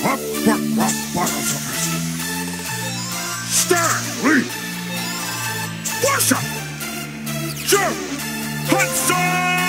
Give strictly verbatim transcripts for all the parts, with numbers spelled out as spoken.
What, what, what, what else of it? Stan Lee! Worship! Jim Hudson!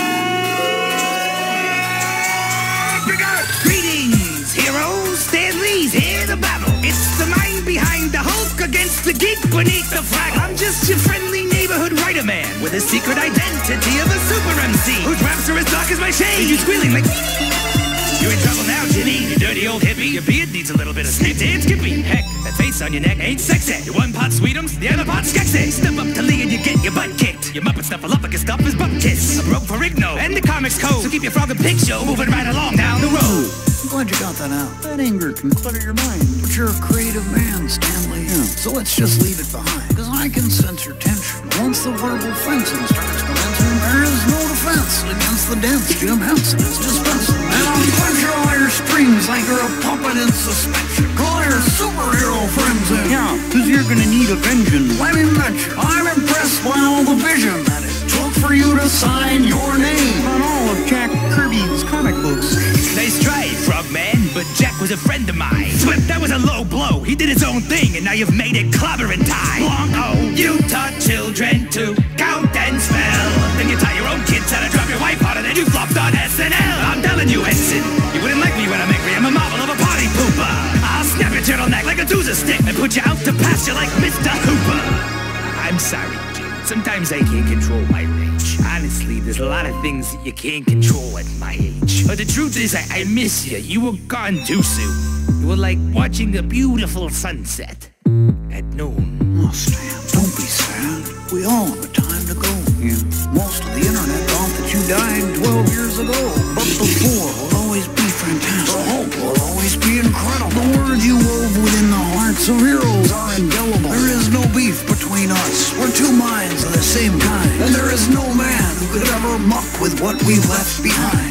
Begin! Greetings, heroes! Stan Lee's here to battle. It's the mind behind the Hulk against the geek beneath the flag. I'm just your friendly neighborhood writer man with a secret identity of a super M C whose raps are as dark as my shade. You squealing like... You're in trouble now, Jimmy, you dirty old hippie. Your beard needs a little bit of snip and skippy. Heck, that face on your neck ain't sexy. Your one pot sweetums, the other pot skexy. Step up to Lee and you get your butt kicked. Your Muppet Snuffleupagus stuff is butt kiss. A rope for Rigno and the comics code. So keep your frog and pig show moving right along down the road. I'm glad you got that out. That anger can clutter your mind. But you're a creative man, Stanley. Yeah. So let's just leave it behind. Cause I can sense your tension. Once the verbal fencing starts commencing, there is no defense against the dance Jim Henson is dispensing. And I'll punch all your strings like you're a puppet in suspension. Call your superhero friends in. Yeah, cause you're gonna need a vengeance. Let me mention, I'm impressed by all the vision that it took for you to sign your name on all of Jack Kirby's comic books. Nice try, Frogman, but Jack was a friend of mine. Flip, that was a low blow. He did his own thing, and now you've made it clobbering time. Blanco, you taught children to count and spell. Then you taught your own kids how to drop your wife harder, then you flopped on S N L. I'm telling you, Henson, you wouldn't like me when I'm angry. I'm a model of a party pooper. I'll snap your turtleneck like a doozer stick and put you out to pasture like Mister Hooper. I'm sorry, Jim. Sometimes I can't control my rage. Honestly, there's a lot of things that you can't control at my age. But the truth is, I, I miss you. You were gone too soon. You were like watching a beautiful sunset at noon. Oh, Stan, don't be sad. We all have a time to go. Yeah. Most of the internet thought that you died twelve years ago. But the four will always be fantastic. The hope will always be incredible. The words you wove within the hearts of heroes are indelible. There is no beef between us. We're two minds of the same kind. And there is no man who could ever muck with what we left behind.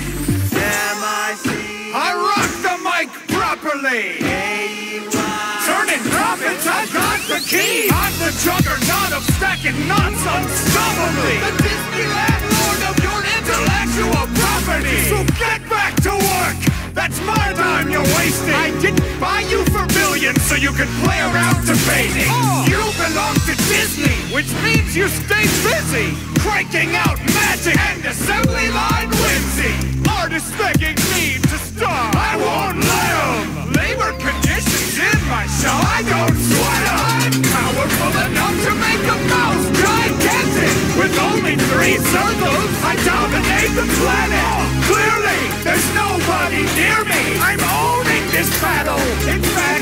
M I C I rock the mic properly! Turning profits, I got the key! I'm the juggernaut of stacking knots unstoppably! The Disneyland lord of your intellectual property! So get back to work! That's my time you're wasting! I didn't buy you for millions so you could play around debating! Oh. You belong to Disney, which means you stay busy! Cranking out magic and assembly line whimsy! Artists begging me to star, I won't let 'em! Labor conditions in my show, I don't sweat 'em! I'm powerful enough to make a mouse gigantic! With only three circles, I dominate the planet! Clearly, there's nobody near me! I'm owning this battle! In fact,